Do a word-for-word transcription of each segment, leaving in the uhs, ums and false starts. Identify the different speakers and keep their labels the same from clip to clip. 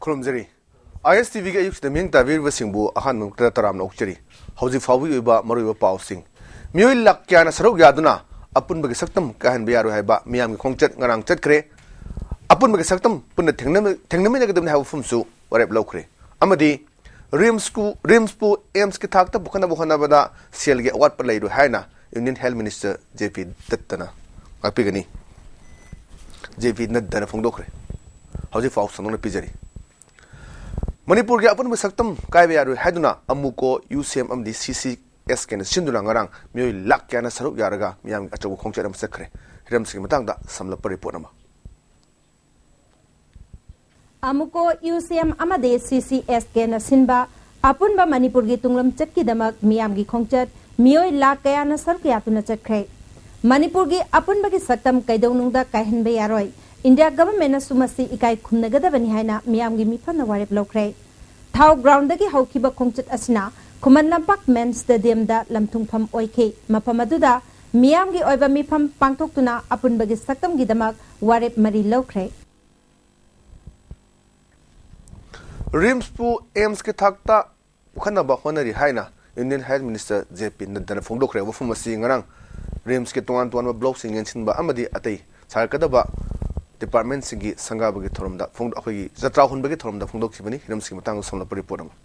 Speaker 1: खुलमजरी I S T V के अयुक्त Ming ताबीर सिंबु अहान मुक्ता तराम नौचरी हौजी फावि उबा मरुबा पाउसिंग मियोय लाख क्याना सरुक यादुना अपुनबगे सक्तम कहन बियारो हाइबा मियाम की खोंगचत ngarang चतख्रे अपुनबगे सक्तम पुन थेंगनम थेंगनम गदम हाउ फुमसु वरेब लौख्रे अमदी रिम्स कु रिम्स पु एम्स की थाकता बुखना बुखना बदा सेल गे अवाट पर लैरु हाइना यूनियन हेल्थ मिनिस्टर जेपी दत्तना अपिगनी जेपी नद्दना फोंगदोख्रे हौजी फाउ संगन पिजरी मणिपुर के अपन सक्तम कायबे यारु हाइदुना अमुको यूसीएम अमदी सीसीएस के सिंदुना ngarang मियोय लाख क्याना सरुक यारगा मियाम अचौ खोंगचत अम सखरे हिरम्स की मतंगदा समलप रिपोर्ट अमा
Speaker 2: अमुको यूसीएम अमदे सीसीएस के नसिनबा अपुनबा मणिपुर की तुंगलम चटकीदमक मियाम की खोंगचत मियोय लाख क्याना सरुक यातुना चखरे मणिपुर की अपुनबा की सक्तम कैदौनुंगदा कायहनबे यारोय इंडिया गवर्नमेंट सुमसी इकाई खुमनगदबनी हाइना मियाम की मिफन वारेप लौख्रे थाउ ग्राउंड की हौखिबा खोंगचत असिना खुमन लंपाक मेन स्टेडियम दा लमथुंगफम ओइखे मफम अदुदा मियाम की ओइबा मिफम पांगथोक्तुना अपुनबगी सक्तम गिदमक वारेप मरी लौख्रे
Speaker 1: रिम्स पु एम्स के थाकता उखनबा होनरी हाइना यूनियन हेल्थ मिनिस्टर जेपी नद्दना फोंगदोख्रे वफुमसी ngarang रिम्स के तोंगान तोंगान ब्लॉक सिंग यंसिनबा अमदी अतै सारकदबा डिपार्टमेंट सिंगी संगाबगी थोरमदा फोंग अखोगी जत्रा हुनबगी थोरमदा फोंगदोखिबनी हिरम्स की मतंग समलप रिपोर्ट अमा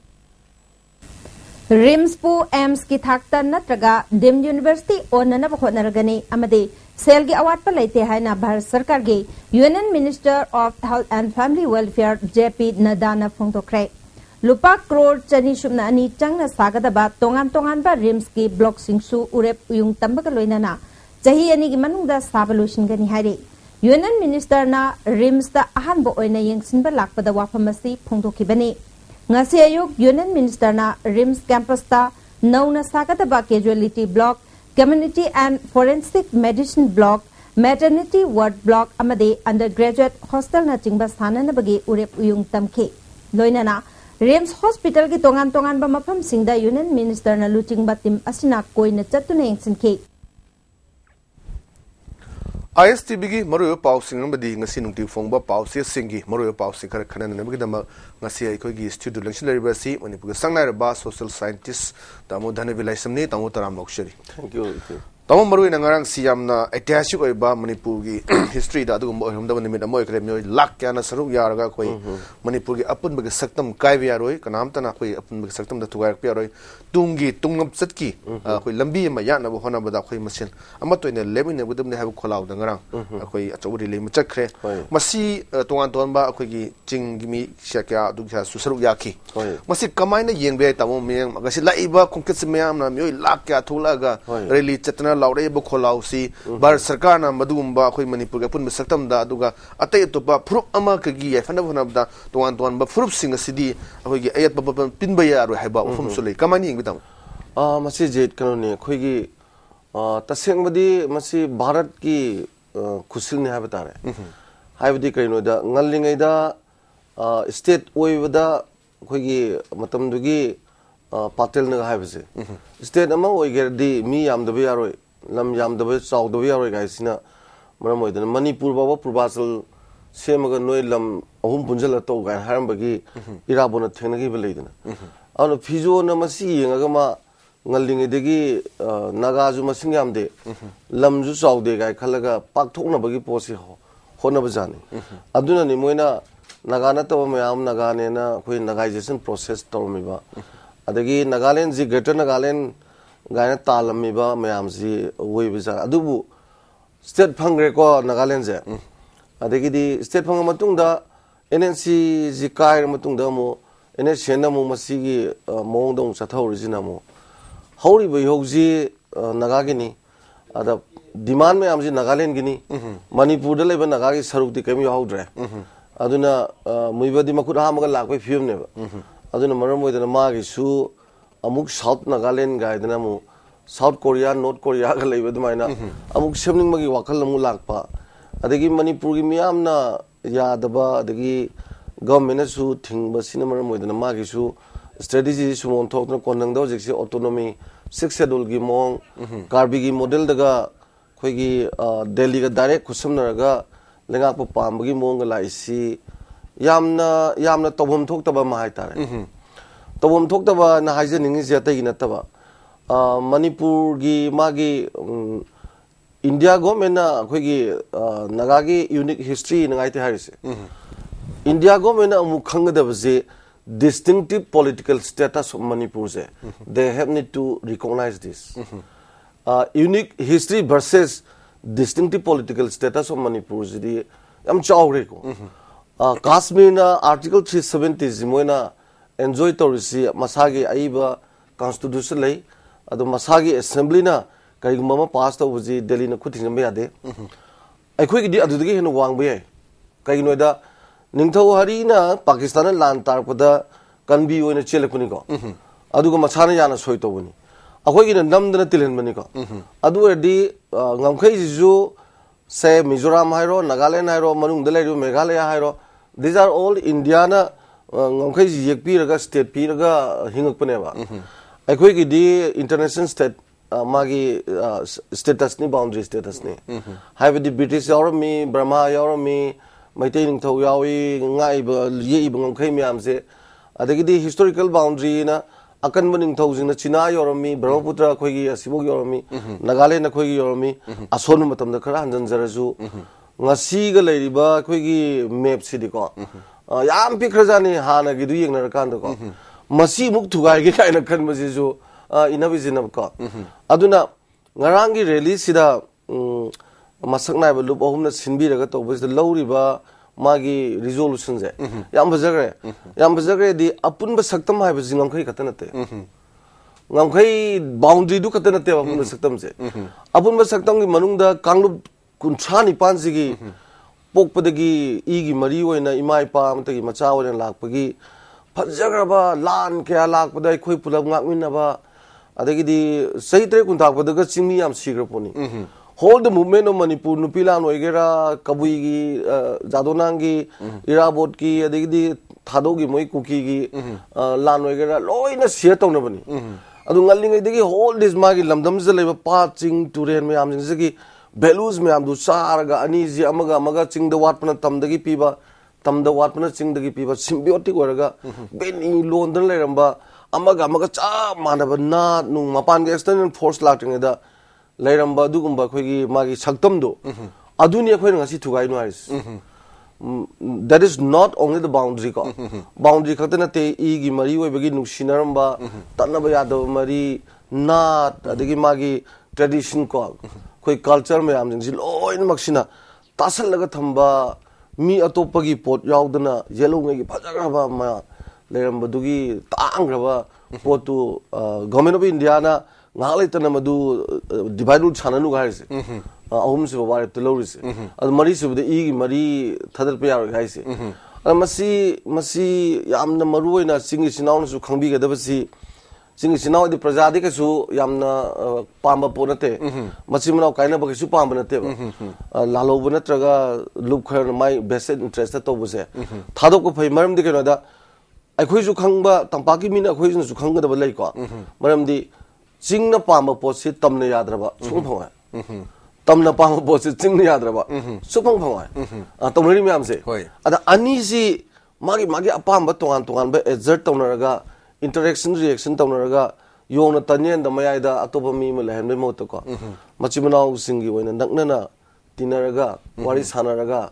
Speaker 2: रिम्स पु एम्स की थाकता नत्रगा डिम यूनिवर्सिटी ओननब होनरगनी अमदे सेल की अवार्ड पर लेते हाइना भारत सरकार के union minister of health and family welfare JP Nadda फोंगदोख्रे लुपा करोड़ चनी सुमना अनि चंगना सागदबा तोंगान तोंगान बा रिम्स की ब्लॉक सिंगसु उरेप उयुंग तंबग लोइनाना चही अनि की मनुंगदा साबलुशिनगनी हाइरे यूनियन मिनिस्टर ना रिम्स दा अहानबो ओइना यंगसिनबा लाकपदा वाफमसी फोंगदोखिबनी ngasi ayuk यूनियन मिनिस्टर ना रिम्स कैंपस ता नौना सागदबा casualty block community and forensic medicine block maternity ward block अमदे अंडर ग्रेजुएट हॉस्टल ना चिंगबा साननबगे उरेप उयुंग तमखे लोइनाना रिम्स हॉस्पिटल की तोंगान तोंगान बा मफम सिंगदा यूनियन मिनिस्टर ना लुचिंगबा टीम असिना कोइना चतुने यंगसिनखे
Speaker 1: आई एस टी वी की मरुयो पाउसिंग अमदी ngasi nungti phongba pausi singi moroyo pausi khar khanan ne bigidama ngasi aikoi gi studio election leribasi manipur sangnai ba social scientist tamo dhane vilai samni tamo taram lokshari
Speaker 3: thank you
Speaker 1: tamo maru ina ngarang siam na ऐतिहासिक ओइबा मणिपुर की history दा दुगम ओहमदा निमित अमोय करे मियो लाख क्या ना सरुक यारगा कोई मणिपुर की अपन बगे सक्तम काय बियारोय कनाम तना कोई अपन बगे सक्तम दा तुगार पियारोय तुंगी तुंगम चतकी कोई लंबी म याना बो होना बदा कोई मसिन अम तोइने लेबिने गुदम ने हाब खोलाव दा ngarang कोई अचौरी ले मचखरे मसी तोवान तोन बा कोई की चिंग मी शक्या दु क्या सुसरुक याखी मसी कमाइना येंबे तमो मेंग गसि लाइबा खुंकस मेयाम ना मियो लाख क्या थुलागा रेली चतना लाउरे बो खोलाउसी भारत सरकार ना मदुगुम्बा कोई मणिपुर के पुन सक्तम दा दुगा अतै तोपा फ्रुप अमा कगी फनब होनबदा तोवान तोवान बा फ्रुप सिंग सिदी अखोगी अयत बब पिनबा यारो हाइबा उफुम सुलै कमानि यंगबिदम
Speaker 3: आ मसी जेट कनोने खोगी तसेंगबदी मसी भारत की खुसिलने हाइबा तारे हाइबदी कइनो दा ngalingaiदा स्टेट ओइबदा खोगी मतम दुगी पाटेल न हाइबसे स्टेट अमा ओइगेरदी मी यामदबे यारोय लम यामदबे चाउदबे यारोय गाइसिना मरम ओइदन मणिपुर बाबा पूर्वाचल सेमग नोय लम अहुम पुंजल तो गाय हारमबगी इराबोन थेंगनगी बलेदना अन फिजो न मसी यंगगमा ngalingedegi nagazu masing yamde lamju chawde gai khalaga pakthokna bagi posi ho hona bajani aduna ni moina nagana to mayam nagane na khoi nagaization process tawmiba adagi nagaland ji greater nagaland gaina talamiba mayam ji oi bija adubu state phangre ko nagaland je adagi di state phang matung da nnc ji kai matung da mo ene sena mo masigi mong dong chathau rijina mo हौरी बयोगजी नगागिनी अदा demand में आमजी नागालैंड गिनी मणिपुर दले बा नगागी सरुक्ति केम याउद्रे अदुना मुइबदी मखुद हामगा लाखै फियम ने अदुना मरम ओइदना मागी सु अमुक south Nagaland गाइदना मु साउथ कोरिया नॉर्थ कोरिया गा लेबे दुमाइना अमुक सेमनिंग मगी वाखल मु लाखपा अदगी मणिपुर की मियामना यादबा अदगी गवर्नमेंट सु थिंगबसिना मरम ओइदना मागी सु strategy sumon thokna konang do jiksi autonomy six schedule gi mong karbi gi model daga khoi gi delhi ga direct khusam na ga lenga pa pam gi mong la isi yamna yamna tobham thoktaba ma haitare tobham thoktaba na haijening je tai nataba manipur gi magi india government na khoi gi naga gi unique history ngai te harise india government na amu khangada je distinctive political status of manipur je they have need to recognize this uh, unique history versus distinctive political status of manipur je am chawre ko Uh, Kashmir na Article three seventy moina enjoy torisi masagi aiba constitution lay adu masagi assembly na kai mama pass to buji Delhi na khuting me ade ai khoi gi adu gi henu wang be kai noida ningthau hari na Pakistan lan tar pada kanbi oina chelakuni ko adu ko masana yana soi to buni akhoi gi namdana tilen bani ko adu edi ngamkhai ju say Mizoram hairo Nagaland hairo manung dalai ru Meghalaya hairo these are all Indiana ngamkhai yek pi raga state pi raga hingak pane ba akhoi gi di international state magi status ni boundary status ni have the British army Burma army maitai ning thau yawi ngai ba ye ba ngamkhai myam se adagi di historical boundary na akan baning thau jing na China army Brahmaputra khoi gi asimo gi army Nagaland na khoi gi army ason matam da khara hanjan jaraju ngasi ga leiriba khoi gi map sidi ko yam pikrajani hana gi du yeng na kan da ko masi muk thugai gi kai na khan ma ji jo inabi jinab ko aduna ngarang gi rally sida masak nai ba lup ahum na sinbi raga to bus lawriba magi resolution je yam bajagre yam bajagre di apun ba saktam hai ba jingam khai katana te ngam khai boundary du katana te apun ba saktam je apun ba saktam gi manung da kanglup kunthani panjigi pokpadagi igi mari oina imai pa amtagi macha oina lakpagi phajagraba lan kya lakpada khoi pulap ngakmina ba adagi di saitre kunthakpada ga chingmi yam sigra poni whole the movement of Manipur nupilan oigera kabui gi jadonang gi irabot ki adagi di thado gi moi kuki gi lan oigera loina share tawna bani adu ngallingai dagi whole this magi lamdam je leba pa ching turen me am jing gi values me am du saraga ani ji amaga amaga ching da watpana tamdagi piba tamda watpana ching dagi piba symbiotic oraga beni london leramba amaga amaga cha manaba na nu mapan ga external force lacting da leramba dugumba khoi magi saktam do aduni khoi ngasi thugai no haris that is not only the boundary ko boundary khatana te e gi mari oi bagi nusinaramba tanaba yadav mari na adagi magi tradition ko khoi culture me am jing loin maksina tasal laga thamba mi atopagi pot yaudana yellow ngai gi phajagraba ma leramba dugi tangraba potu government of India na ngalai tana madu divide chananu gaise ahum se bare tloris ad mari se de igi mari thadal pe yar gaise masi masi yamna maruina singi sinaun su khangbi ga dabasi singi sinaw de prajadi ka su yamna pamba ponate masi manaw kaina ba su pamba nate lalo bana traga look khair my best interest to buse thadok ko phai maram de kena da akhoi su khangba tampaki mina akhoi su khangga da lai ko maram di chingna pamba posi tamna yadraba sung phangwa tamna pamba posi chingna yadraba supang phangwa a tomri myam se ada ani si magi magi apamba tongan tongan ba exert tonaraga interaction reaction tonaraga yongna tanyen da mayai da atopa mi ma lehem mo to ko machimanaw singi oina naknana tinaraga wari sanaraga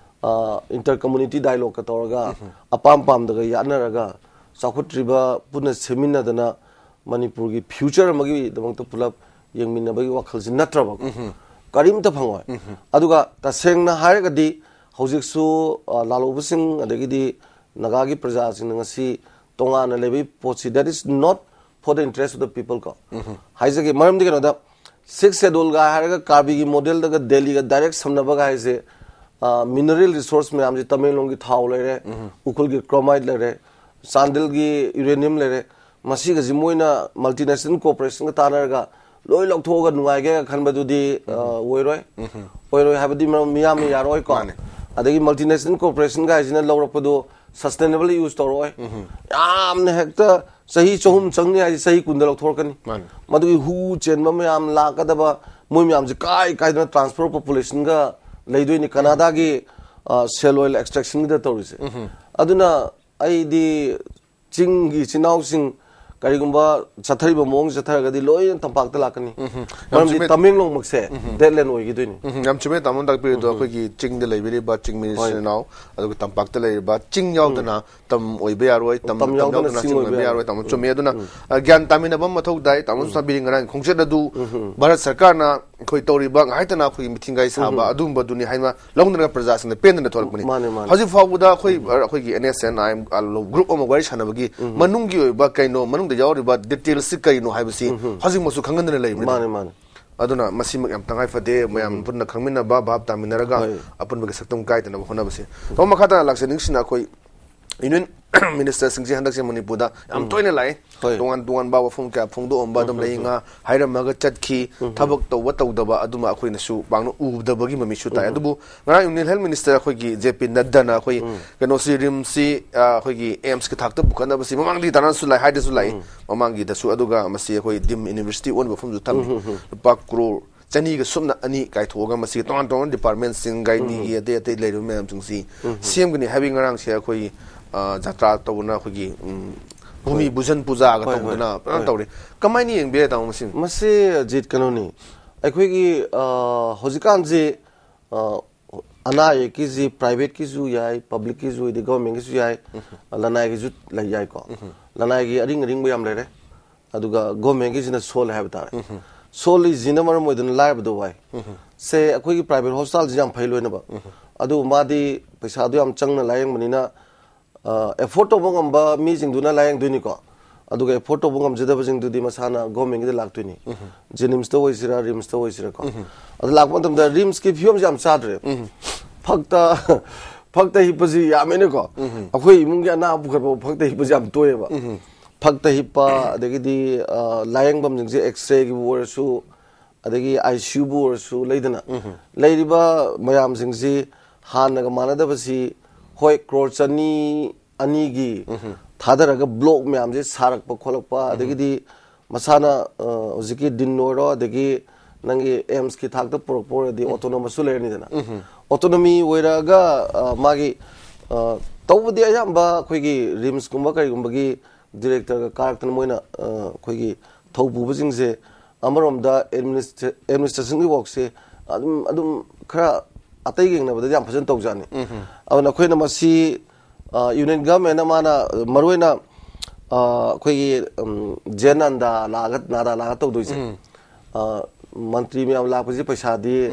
Speaker 3: inter community dialogue ka toraga apam pam daga yanaraga sakhutriba puna semina dana Manipur ki future magi damang to pulap yang minna bagi wakhal sin natraba karim ta phangwa aduga ta sengna haraga di hojik su lalobu sing adagi di nagagi praja sing ngasi tonga na lebi pochi that is not for the interest of the people ko haise ke maram dikeno da six schedule ga haraga karbi gi model daga Delhi ga direct samna baga haise mineral resource me amji tamelong gi thau lere ukul gi chromite lere sandal gi uranium lere masi ga jimoina multinational corporation ka tanarga loi lokthoga nungai ga khanba dudi oiroi oiroi habadi miyam yaroi ko adagi multinational corporation ga jina lawrapado sustainable use toroi yamne hekta sahi chohum changni ai sahi kundal lokthorkani madugi hu chenba miyam lakadaba moi miyam je kai kai na transfer population ga leidoi ni Canada gi cell oil extraction da tawri se aduna ai di ching gi chinau sing karigumba chathari ba mong chathara gadi loi tampak ta lakani maram di taming long makse deadline oi gi doini
Speaker 1: yam chume tamon dak pe do khoi gi ching de leibiri ba ching minister now adu tampak ta lei ba ching yaw dana tam oi be yaroi tam tam yaw dana ching oi be yaroi tam chume aduna gyan tamina bam mathok dai tamon sa biring ran khongche da du bharat sarkar na khoi tori ba ngai tana khoi meeting gai sa ba adum ba duni haima longna praja sing de pen na thol kuni haji fawu da khoi khoi gi N S N I group om wari chana bagi manung gi oi ba kaino manung de yaw ba detail sik kaino haibasi haji masu khangan na lei
Speaker 3: mane mane
Speaker 1: aduna masi mak yam tangai fade mayam punna khangmina ba bab taminaraga apun bagi saktum kai tana khona basi to makhata laksening sina khoi Union Minister Singh Handak se Manipur da am toina lai dongan dongan ba wafum ka phongdo omba dam leinga hairam maga chatki thabak to wa tawdaba aduma akhoi na su bangno ubdabagi mami su ta adubu ngara Union Health Minister akhoi gi J P Nadda na akhoi kano si rim si akhoi gi A I M S ki thakta bukana basi mamang di tanan su lai haide su lai mamang gi da su aduga masi akhoi dim university on wafum ju tam pa crore chani ga sumna ani kai thoga masi ton ton department sing gai ni ye de te leiru mem chungsi C M gni having ngarang se akhoi jatra tawna khogi bhumi bujan puja ga tawna tawri kamaini yeng be taw masin
Speaker 3: mase jit kanoni akhoi gi hojikan je ana ye ki ji private ki ju yai public ki ju de government ki ju yai lanai ki ju lai yai ko lanai gi aring ring bayam lere aduga government ki jina sol have ta sol is jina mar modun live do wai se akhoi gi private hospital jam phailoi na ba adu madi paisa du am changna layang manina effort to bongam ba mi jing duna layang duni ko aduga effort to bongam jeda bajing dudi masana government gi lak tuni jenims to waisira rims to waisira ko adu lak matam da rims ki phiom jam sadre phakta phakta hi paji yamene ko akhoi imung gi ana bu kharbo phakta hi paji am toye ba phakta hi pa adegi di layang bam jing je x-ray gi wor su adegi I C U bu wor su leidana leiriba mayam jing ji han ga manada basi hoi crore chani ani gi thadaraga block myam je sarak pa kholak pa adegi di masana oziki din noro adegi nangi A I M S ki thak ta porok por di autonomous su lerni dana autonomy oiraga magi tawdi ayamba khoi gi rims kumba kai kumba gi director ga karaktan moina khoi gi thobu bujing je amarom da administration gi work se adum adum khara atai gi ngna yam phajan tau jani awna khoina masi union government mana marwena khoi jenanda lagat nada lagat tau doise mantri mi am la phaji paisa di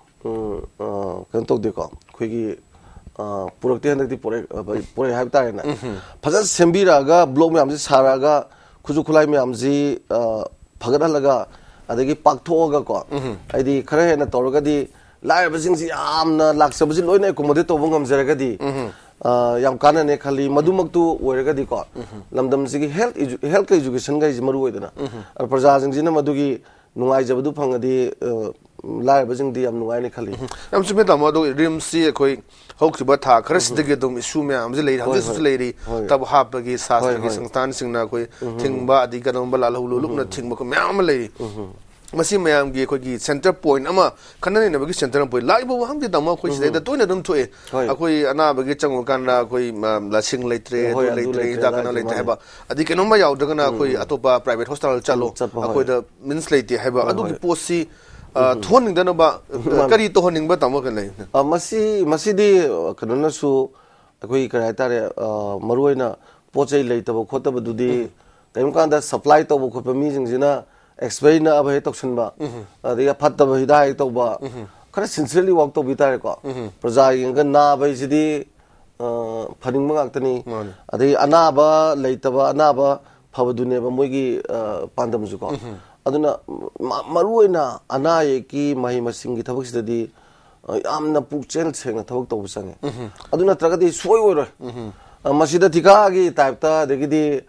Speaker 3: kan tau de ko khoi gi purakti handak di pore pore haib ta na phajan sembira ga block mi am ji saraga khuju khulai mi am ji phagana laga adagi paktho ga ko aidi khare hena toroga di lai bajing si amna laksa bajing loina accommodate to bungam zaraga di yam kana ne khali madumak tu oiraga di ko lamdam sigi health health education ga ji maru oidana ar praja jing jina madugi nungai jabadu phangadi lai bajing di yam nungai ne khali
Speaker 1: yam sume ta madu rim si khoi hoktiba tha kharas de dum isu me am je lei hang je lei tab hap gi sas gi sangstan singna khoi thingba adi kanam bala lu luk na thingba ko myam lei masi mayam gi khoi gi center point ama khanani na bagi center point lai bo ham gi dama khoi sida da toina dum thoe akhoi ana bagi changu kan na khoi la sing leitre do leitre da kana leitre heba adi kenom ma yaw daga na khoi atopa private hospital chalo akhoi da means leite heba adu gi posi thoning da na ba kari to honing ba tamo kan lai
Speaker 3: masi masi di kanana su akhoi karai tare maruina pochai leitaba khotaba dudi kaim kan da supply to bo khotba mi jing jina explain na abai toxin ba adiga phatta ba hidai to ba khara sincerely work to bitar ko praja yeng na bai sidi phaning ma ngaktani adi anaba leitaba anaba phabadune ba moigi pandam ju ko aduna maruina anaye ki mahi masing gi thabak sidadi amna pukchel sengna thabak to busange aduna tragadi soi oi ro masida thika gi type ta degidi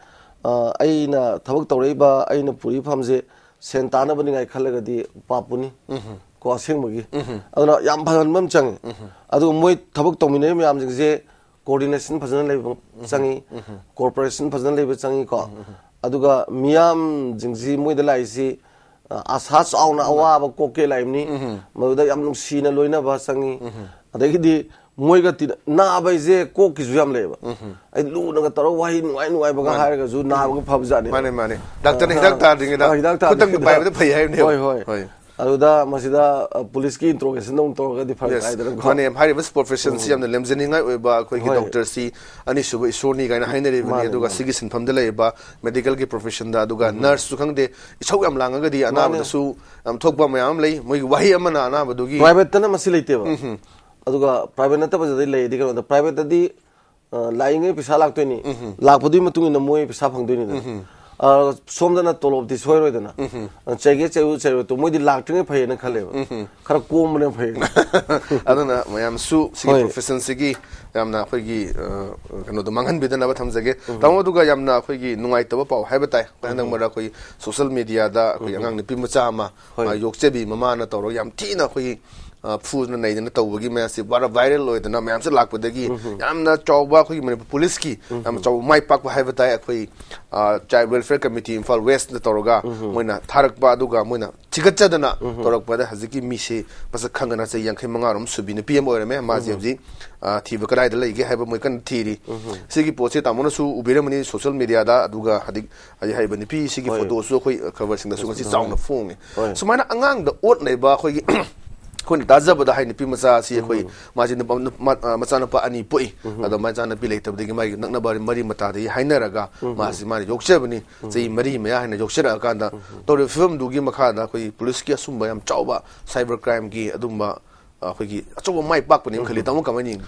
Speaker 3: aina thabak tawreiba aina puri phamje sentana bani ngai khalaga di papuni ko asengmagi aduna yam bhagan mam chang adu moi thabak tomine mi am je coordination phajana lei changi corporation phajana lei changi ko aduga miam jingji moi da lai si asa chauna awa ba koke laimni moda yam nung sina loina ba changi adagi di moiga ti na bai je ko ki jam leba ai lu na taro wahi nuai nuai baga har ga ju na ba phab jani
Speaker 1: mane mane doctor ne hidak ta ding da khutang pai ba phai hai ne
Speaker 3: hoi hoi aduda masida police ki interrogation dong to ga di phar ai da
Speaker 1: mane hari bas profession si am lemjani ngai oi ba khoi ki doctor si ani suba isoni ga na haine re bani aduga sigi sinpham de lei ba medical ki profession da aduga nurse su khang de isau am langa ga di ana ba su am thokba mayam lei moi wahi amana ana ba dugi
Speaker 3: private na masi leite ba aduga private na ta ba jadai lei di ga da private di lainge pisa lak to ni lak podi matung ina moi pisa phang do ni da somdana tolob di soiroi dana chege cheu cheu to moi di lak tinge phai na khale ba khara kom ne phai
Speaker 1: adana mayam su sigi profession sigi yamna khoi gi kano do mangan bidana ba thamjage tawo duga yamna khoi gi nungai taba pau haiba tai nang mara khoi social media da khoi angang ni pimacha ma yokchebi mama na tawro yam thina khoi fu na nei na tawgi ma si bara viral loi na mayam se lak podagi yamna chawba khoi mani police ki am chaw mai pak ba haiba tai khoi child welfare committee Imphal West na tawroga moina tharak ba duga moina chigatcha dana tawrak ba da haziki mi se pas khangana se yang khimanga rom subi ni pm ore me ma ji thiba kadai da lei ge haiba moi kan thiri sigi poche tamona su ubire mani social media da aduga hadik ai haiba ni pi sigi photo su khoi cover sing da su si chaung na phone sumaina angang da ot nei ba khoi khoi dazaba da haini pi macha si khoi maji na macha na pa ani poi ado macha na pi lei tab digi mai nakna bari mari mata dei hainaraga ma si mari yokchebani sei mari me haina yokchera ka da to film dugi makha da khoi police ki asumba yam chauba cyber crime gi adumba khoi gi achoba mai pak pani khali tamu kamani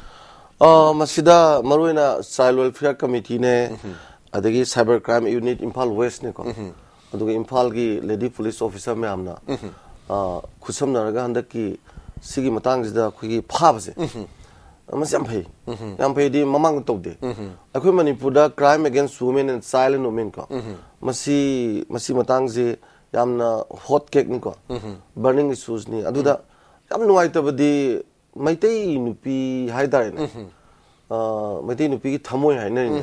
Speaker 3: uh masida maruina child welfare committee ne adagi cyber crime unit Imphal West ne ko aduga Imphal gi lady police officer me amna uh khusam naraga handaki sigi matang jida khoi phabse amas yam phai yam phai di mamang to de akhoi manipur da crime against women and child and women ko masi masi matang je yamna hot cake ni ko burning issues ni aduda yam nuai to badi maitei nupi haidar ne uh maitei nupi ki thamoi hai ne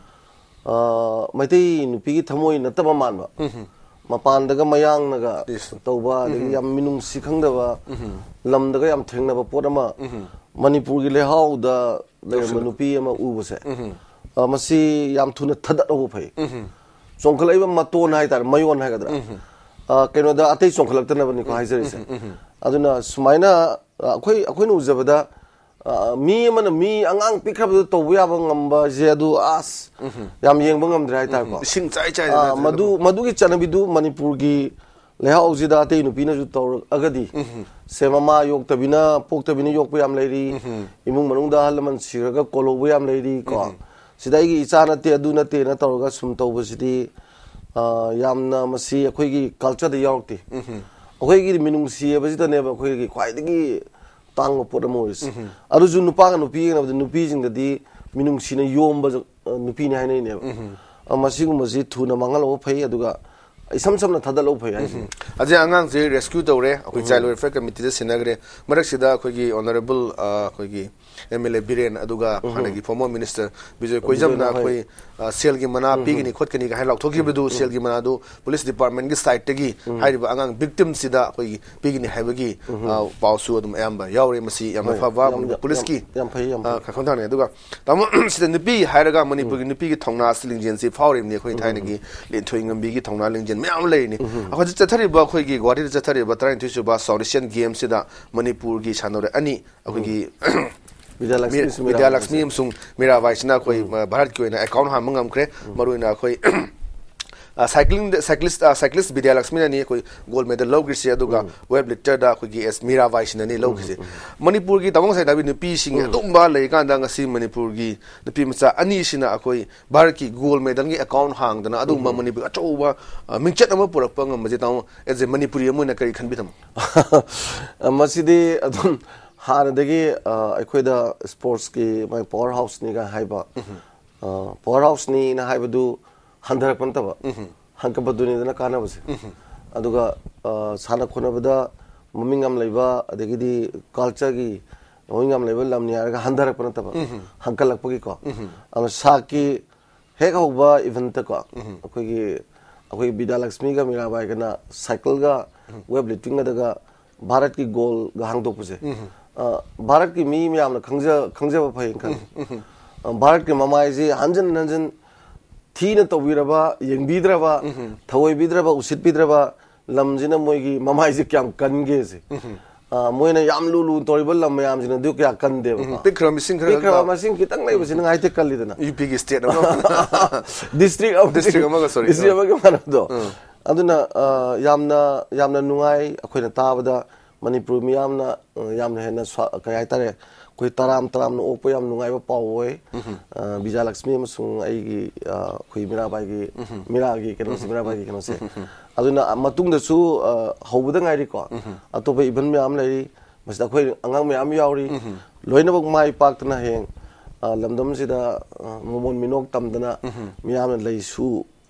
Speaker 3: uh maitei nupi ki thamoi nataba manba mapan daga mayang naga tauba dagi yam minung sikhang daba lam daga yam thengna ba potama manipur gi lehau da le manupi ama ubase masi yam thuna thada ro phai chongkhlai ba maton hai tar mayon hai gadra keno da atei chongkhlak tana bani ko haijari se aduna sumaina akhoi akhoi nu jabada mi mana mi angang pikrab to buya ba ngamba je adu as yam yeng ba ngam drai tar ko
Speaker 1: sing chai chai
Speaker 3: madu madu gi chanabi du manipur gi lehau jida te nu pina ju to agadi semama yok tabina pok tabina yok yam leiri imung manung da halman siraga kolo bu yam leiri ko sidai gi ichana te adu na te na to ga sum to bu sidi yamna masi akhoi gi culture da yorti akhoi gi minung si ba jida ne ba akhoi gi khwai gi tang pot mois aru ju nupa ga nupi na nupi jing di minung sina yom ba nupi ni hainai ne amasi gu masi thuna mangal o phai aduga isam samna thada lo phai ai
Speaker 1: aje angang je rescue tawre akoi child welfare committee de sinagre marak sida akoi gi honorable akoi gi M L A Biren aduga phanagi former minister Bijoy Koijam na akoi sel gi mana pigi ni khotkani ga halak thoki bedu sel gi mana du police department gi side tagi hairiba angang victim sida akoi pigi ni haibagi pausu adum ayamba yaure masi yam phaba police ki
Speaker 3: yam phai yam
Speaker 1: ka khonthang ne aduga tam sida nipi hairaga manipur gi nipi gi thongna slingjen si phaurim ni khoi thaina gi len thoing bi gi thongna lingjen myam lei ni akoi chathari ba khoi gi gwati chathari ba train thisu ba South Asian Games sida manipur gi sanore ani akoi gi Vidya Lakshmi amsung Mirabai sina khoi Bharat ki oina account ha mangam kre maruina khoi cycling cyclist cyclist Vidya Lakshmi ni khoi gold medal lo gri aduga web litter da khoi gi S Mirabai sina ni lo gri manipur gi tamang sai da bi nupi sing dumba lei kan da ngasi manipur gi nupi macha ani sina khoi Bharat ki gold medal gi account hang dana adu manipur achowa mingchat ama purak pa ngam je taw as a manipuri amuna kari khan bi tham
Speaker 3: masidi adum हाँ दगी अखोदा sports की मैं power house नी का हाइबा power house नी ना हाइबदु हंधरक पंतब हंकबदुनी दना काना बसे अदुगा साना खोनबदा ममिंगम लेबा अदगिदी culture की ममिंगम लेबा लमनी आरगा हंधरक पंतब हंकलकपगी को अम साकी हेक होबा इवेंट को अखोगी अखोई विद्या लक्ष्मी का मीराबाई का ना साइकिल का वेब लिटिंग दगा भारत की गोल गांग तो पुसे भारत की मी मैम खंग खंग फै खं भारत के ममाई से हंजन हंजन थी न तौबीरब येंबीद्रब थवोइबीद्रब उसितबीद्रब लमजिना मोइगी ममाई से क्या कनगे से मोइना याम लुलु तोरिबल लम मैम जिना दु क्या कनदे
Speaker 1: पिक्रम मिसिंग खरा
Speaker 3: पिक्रम मिसिंग कितंग नै बसिन ngaite कल्लिदना
Speaker 1: यूपी की स्टेट
Speaker 3: डिस्ट्रिक्ट ऑफ
Speaker 1: डिस्ट्रिक्ट अमगा सॉरी
Speaker 3: डिस्ट्रिक्ट अमगा मानदो अदुना यामना यामना नुंगाई अखोइना ताबदा मणिपुर मियामना यामना हेना काय हाइतारे कोई तराम तराम न ओपो याम नुंगाइबा पावोय विजयलक्ष्मी अमसुंग आइगी कोई मीराबाई की मीरागी केनो से मीराबाई की केनो से अदुना मतुंगदसु हौबदा ngairi ko atopa ibn myam lai masda khoi angang myam yauri loinabak mai paktna heng lamdam sida momon minok tamdana myam lai su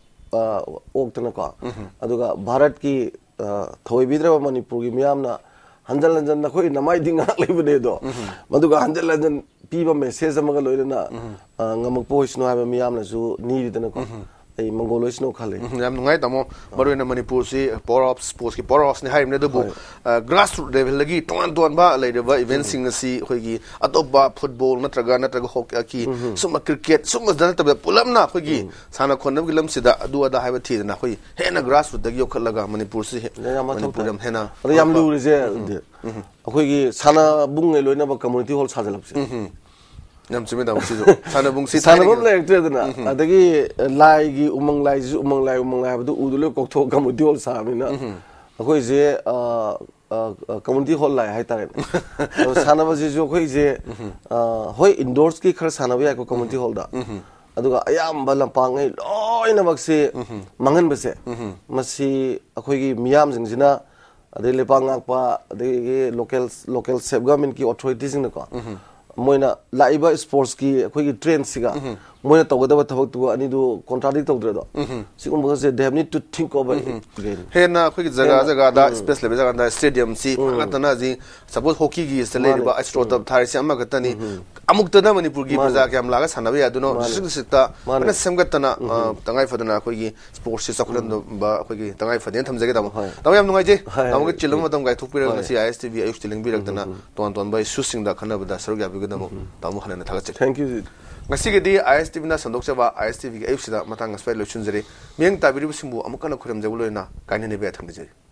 Speaker 3: oktana ko aduga bharat ki thoibidra manipur gi myam na hanjal hanjal na khoi namai dinga leibne do maduga hanjal hanjal piba message amaga loina ngamak poisno ha myam na su ni dana ko ai mongolois no khale
Speaker 1: yam ngai tamo maruna manipur si power of sports ki power of ni haim ne do grassroots level lagi ton ton ba le de event sing si khoi gi atoba football natraga natraga hockey ki suma cricket suma dana tab pulam na khoi gi sana khonam gi lam sida adu ada haiba thi na khoi hena grassroots dagi yokhalaga manipur si manipur am hena
Speaker 3: yam lu je khoi gi sana bung ngai loina ba community hall sajalap si
Speaker 1: nam chimi dam si sana bung si
Speaker 3: sana bum le ekte dana adagi lai gi umang lai ji umang lai umang lai bu udu le kok tho community hall sa mina khoi je community hall lai hai tare sana ba ji jo khoi je hoi indoors ki khar sana ba ko community hall da aduga ayam balam pangai loina bakse mangan base masi akhoi gi miyam jing jina ade le pangak pa ade local local state government ki authorities ne ko मोइना लाइबा sports की अखोई train सिगा Moina तगदब थबक तु अनि दु contradict तौद्र दो सिगुम बसे they have need to think over
Speaker 1: हेना अखोई जगह जगह दा स्पेस लेबे जगह दा स्टेडियम सी पांगतना जी सपोज हॉकी की स्टेले बा एस्ट्रो तब थार से अमा गतनी अमुक तना मणिपुर की प्रजा के हम लागा सानबे यादुनो सिगसिता अन सेमगतना तंगाई फदना अखोई की स्पोर्ट्स से सकुलन बा अखोई की तंगाई फदेन थमजगे दम तब याम नुंगाई जे अमुक चिलम मतम गाय थुपिर सी आईएसटीवी आयुष तिलिंग बिरगतना तोन तोन बाय सुसिंग दा खनबदा सरग याबि गदम तामु हनना थागचे
Speaker 3: थैंक यू
Speaker 1: ngasi आईएसटीवी ना संदोक्सबा आईएसटीवी के आयुषदा मतंग स्पेल लोचुनजरी मियंग ताबिरिबसिंबु अमुकना खुरम जबुलोना काइनने बे थंगजरी